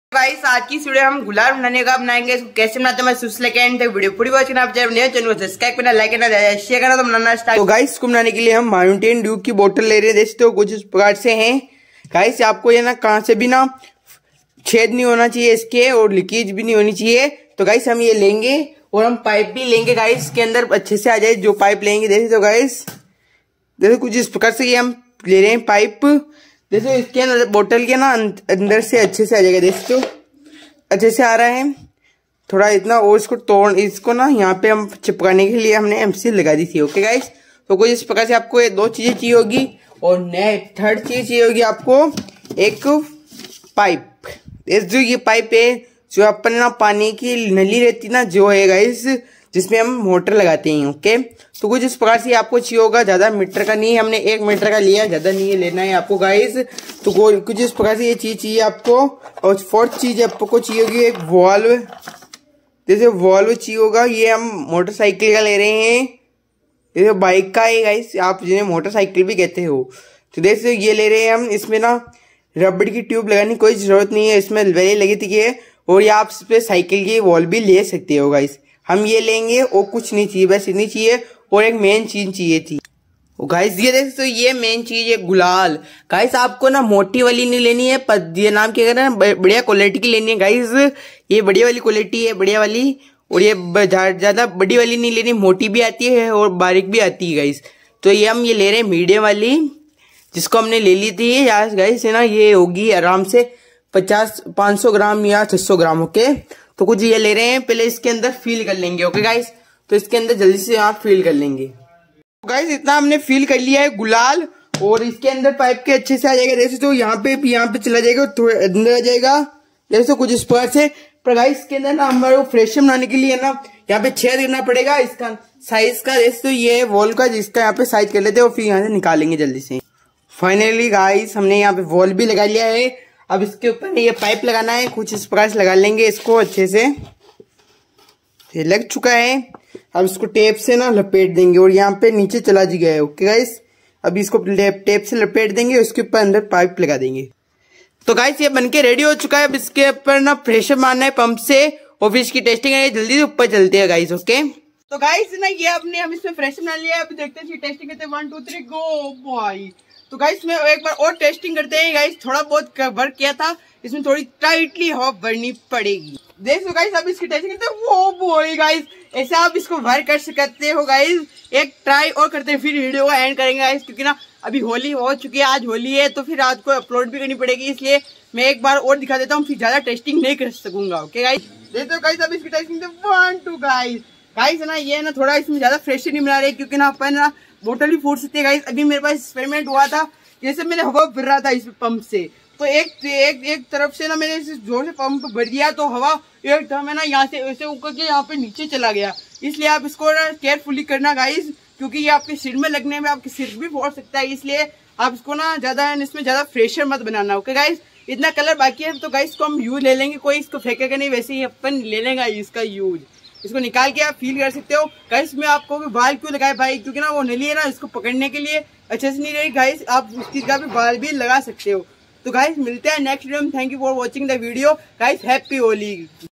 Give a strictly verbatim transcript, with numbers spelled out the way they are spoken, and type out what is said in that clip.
Guys आज की video हम गुलाल बनाने का बनाएंगे। इसको कैसे बनाते हैं मैं सेकंड तक वीडियो पूरी वॉच करना। आप चैनल को सब्सक्राइब करना, लाइक करना, शेयर करना तो बनाना स्टार्ट। तो गाइस इसको बनाने के लिए हम माउंटेन ड्यू की बोतल ले रहे हैं। देखते हो कुछ इस प्रकार से हैं गाइस। आपको ये ना कहाँ से भी ना छेद नहीं होना चाहिए इसके, और लीकेज भी नहीं होनी चाहिए। तो गाइस हम ये लेंगे और हम पाइप भी लेंगे गाइस, इसके अंदर अच्छे से आ जाए जो पाइप लेंगे। देखते हो गाइस, देखो कुछ इस प्रकार से ये हम ले रहे हैं पाइप। देखो इसके अंदर बोतल के ना अंदर से अच्छे से आ जाएगा। देखते हो अच्छे से आ रहा है थोड़ा इतना, और इसको तोड़ इसको ना यहाँ पे हम चिपकाने के लिए हमने एमसील लगा दी थी। ओके गाइस, तो कुछ इस प्रकार से आपको ये दो चीजें चाहिए होगी, और नेक्स्ट थर्ड चीज चाहिए होगी आपको एक पाइप। इस जो ये पाइप है जो अपन ना पानी की नली रहती ना जो है गाइस, जिसमें हम मोटर लगाते हैं। ओके, तो कुछ इस प्रकार से आपको चाहिए होगा, ज्यादा मीटर का नहीं, हमने एक मीटर का लिया, ज्यादा नहीं है लेना है आपको गाइस। तो कुछ इस प्रकार से ये चीज चाहिए आपको। और फोर्थ चीज आपको चाहिए होगी एक वॉल्व। जैसे वॉल्व चाहिए होगा, ये हम मोटरसाइकिल का ले रहे हैं, जैसे बाइक का है गाइस, आप जिन्हें मोटरसाइकिल भी कहते हो। तो जैसे ये ले रहे हैं हम, इसमें ना रबड़ की ट्यूब लगाने की कोई जरूरत नहीं है, इसमें वैली लगी थी है। और ये आप इस पे साइकिल की वॉल भी ले सकते हो गाइस। हम ये लेंगे और कुछ नहीं चाहिए, बस इतनी चाहिए। और एक मेन चीज चाहिए थी गाइस, ये देखो तो ये मेन चीज है गुलाल। गाइस आपको ना मोटी वाली नहीं लेनी है, ये नाम क्या कहना है, बढ़िया क्वालिटी की लेनी है गाइस। ये बढ़िया वाली क्वालिटी है, बढ़िया वाली। और ये ज्यादा बड़ी वाली नहीं लेनी, मोटी भी आती है और बारीक भी आती है गाइस। तो ये हम ये ले रहे हैं मीडियम वाली, जिसको हमने ले ली थी यार गाइस है ना। ये होगी आराम से पचास पाँच सौ ग्राम या छह सौ ग्राम। ओके, तो कुछ ये ले रहे हैं, पहले इसके अंदर फील कर लेंगे। ओके गाइस, तो इसके अंदर जल्दी से आप फील कर लेंगे। तो गाइस इतना हमने फील कर लिया है गुलाल, और इसके अंदर पाइप के अच्छे से आ जाएगा। जैसे तो यहाँ पे यहाँ पे चला जाएगा, थोड़ा अंदर आ जाएगा जैसे तो कुछ इस प्रकार से। पर गाइस इसके अंदर ना हमारे फ्रेशर बनाने के लिए ना यहाँ पे छेद करना पड़ेगा इसका साइज का। जैसे तो ये वॉल का, जिसका यहाँ पे साइज कर लेते हैं और फिर यहाँ से निकालेंगे जल्दी से। फाइनली गाइस हमने यहाँ पे वॉल भी लगा लिया है। अब इसके ऊपर ये पाइप लगाना है, कुछ इस प्रकार से लगा लेंगे इसको अच्छे से। ये लग चुका है, अब इसको टेप से ना लपेट देंगे, और यहाँ पे नीचे चला जी गया है। ओके गाइस, अब इसको टेप से लपेट देंगे, उसके ऊपर अंदर पाइप लगा देंगे। तो गाइस ये बनके रेडी हो चुका है। अब इसके ऊपर ना प्रेशर मारना है पंप से, और फिर इसकी टेस्टिंग है। जल्दी से ऊपर चलते हैं गाइस। ओके, तो गाइस ना ये अपने हम इसमें प्रेशर बना लिया है। अब देखते हैं टेस्टिंग करते हैं। One two three go boy. तो गाइस में एक बार और टेस्टिंग करते हैं गाइस। थोड़ा बहुत वर्क किया था, इसमें थोड़ी टाइटली हवा भरनी पड़ेगी। देखो गाइस अब इसकी टेस्टिंग करते हैं। वो बोल गाइस ऐसे आप इसको भर कर सकते हो गाइस। एक ट्राई और करते हैं, फिर वीडियो को एंड करेंगे गाइस, क्योंकि ना अभी होली हो चुकी है, आज होली है, तो फिर आज को अपलोड भी करनी पड़ेगी, इसलिए मैं एक बार और दिखा देता हूँ, फिर ज्यादा टेस्टिंग नहीं कर सकूंगा। ओके गाइस, देखो गाइस अब इसकी testing one two guys. Guys ना ये ना थोड़ा इसमें ज्यादा फ्रेशर नहीं बना रहे, क्योंकि ना अपन ना बोतल भी फूट सकती है गाइस। अभी मेरे पास एक्सपेरिमेंट हुआ था, जैसे मैंने हवा भर रहा था इस पंप से, तो एक एक एक तरफ से ना मैंने जोर से पंप भर दिया, तो हवा एक था मैं ना यहाँ से ऐसे ऊपर के यहाँ पे नीचे चला गया। इसलिए आप इसको ना केयरफुली करना गाइस, क्योंकि ये आपके सिर में लगने में आपके सिर भी फोड़ सकता है। इसलिए आप इसको ना ज्यादा इसमें ज्यादा फ्रेशर मत बनाना। ओके गाइस, इतना कलर बाकी है, तो गाइस को हम यूज ले लेंगे, कोई इसको फेंकेगा नहीं, वैसे ही अपन ले लेंगे इसका यूज। इसको निकाल के आप फील कर सकते हो गाइस। मैं आपको भी बाल क्यों लगाए भाई, क्योंकि ना वो नली है ना, इसको पकड़ने के लिए अच्छे से नहीं रही गाइस, आप उसकी जगह भी बाल भी लगा सकते हो। तो गाइस मिलते हैं नेक्स्ट वीडियो में। Thank you for watching the video guys. Happy Holi.